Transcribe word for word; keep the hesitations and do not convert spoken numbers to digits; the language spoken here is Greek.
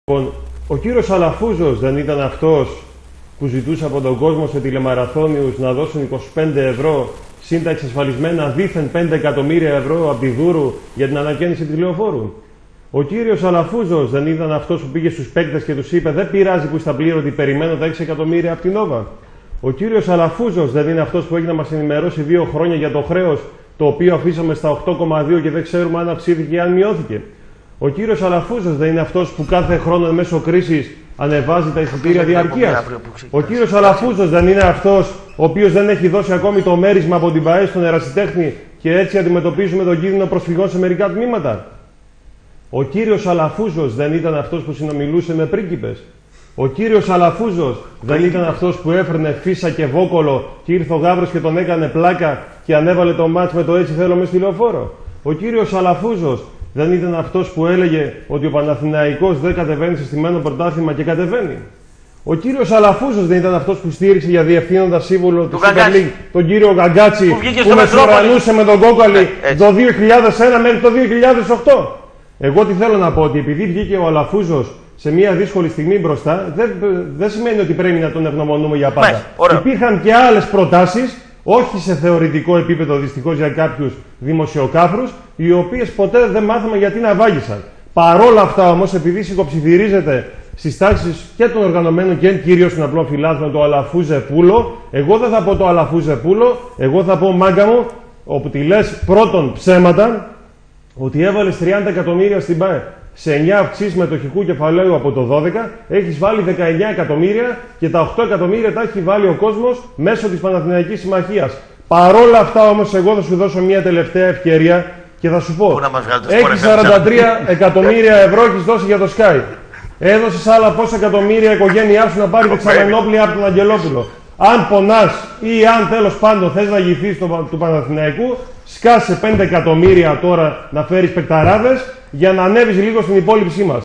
Λοιπόν, ο κύριος Αλαφούζος δεν ήταν αυτός που ζητούσε από τον κόσμο σε τηλεμαραθώνιους να δώσουν είκοσι πέντε ευρώ συν τα εξασφαλισμένα δήθεν πέντε εκατομμύρια ευρώ από τη Δούρου για την ανακαίνιση της λεωφόρου? Ο κύριος Αλαφούζος δεν ήταν αυτός που πήγε στους παίκτες και τους είπε «Δεν πειράζει που είστε απλήρωτοι, περιμένω τα έξι εκατομμύρια από την Νόβα»? Ο κύριος Αλαφούζος δεν είναι αυτός που έγινε να μας ενημερώσει δύο χρόνια για το χρέος το οποίο αφήσαμε στα οκτώ κόμμα δύο και δεν ξέρουμε αν αυξήθηκε ή αν μειώθηκε? Ο κύριος Αλαφούζος δεν είναι αυτός που κάθε χρόνο μέσω κρίσης ανεβάζει τα εισιτήρια διαρκείας? Ο κύριος Αλαφούζος δεν είναι αυτός ο οποίος δεν έχει δώσει ακόμη το μέρισμα από την ΠΑΕ στον ερασιτέχνη και έτσι αντιμετωπίζουμε τον κίνδυνο προσφυγών σε μερικά τμήματα? Ο κύριος Αλαφούζος δεν ήταν αυτός που συνομιλούσε με πρίγκιπες? Ο κύριος Αλαφούζος δεν ήταν αυτός που έφερνε Φίσα και Βόκολο και ήρθε ο Γάβρος και τον έκανε πλάκα και ανέβαλε το μάτς με το «Έτσι θέλω» μες στη λεωφόρο? Ο κύριος Αλαφούζος δεν ήταν αυτός που έλεγε ότι ο Παναθηναϊκός δεν κατεβαίνει σε στημένο πρωτάθλημα και κατεβαίνει? Ο κύριος Αλαφούζος δεν ήταν αυτός που στήριξε για διευθύνοντα σύμβουλο του Super League τον κύριο Γκαγκάτσι, που, που μεσουρανούσε με τον Κόκαλη ε, το δύο χιλιάδες ένα μέχρι το δύο χιλιάδες οκτώ? Εγώ τι θέλω να πω, ότι επειδή βγήκε ο Αλαφούζος σε μια δύσκολη στιγμή μπροστά, δεν, δεν σημαίνει ότι πρέπει να τον ευγνωμονούμε για πάντα. Μάλιστα, υπήρχαν και άλλες προτάσεις, όχι σε θεωρητικό επίπεδο δυστυχώς για κάποιους δημοσιοκάφρους, οι οποίες ποτέ δεν μάθαμε γιατί να βάγισαν. Παρόλα αυτά όμως, επειδή σιγοψιθυρίζεται στις τάξεις και των οργανωμένων και κυρίως των απλών φιλάθλων το Αλαφούζε Πούλο, εγώ δεν θα πω το Αλαφούζε Πούλο, εγώ θα πω μάγκα μου, όπου τη λες πρώτον ψέματα, ότι έβαλες τριάντα εκατομμύρια στην ΠΑΕ. Σε εννιά αυξήσεις μετοχικού κεφαλαίου από το δώδεκα έχεις βάλει δεκαεννιά εκατομμύρια και τα οκτώ εκατομμύρια τα έχει βάλει ο κόσμος μέσω της Παναθηναϊκής Συμμαχίας. Παρόλα αυτά όμως, εγώ θα σου δώσω μια τελευταία ευκαιρία και θα σου πω: έχεις σαράντα τρία εκατομμύρια ευρώ έχεις δώσει για το Sky. Έδωσες άλλα πόσα εκατομμύρια η οικογένειά σου να πάρει δεξαμενόπλια από τον Αγγελόπουλο. Αν πονάς ή αν τέλος πάντων θες να γυθείς του Παναθηναϊκού, σκάσε πέντε εκατομμύρια τώρα να φέρεις παικταράδες για να ανέβεις λίγο στην υπόλοιψή μας.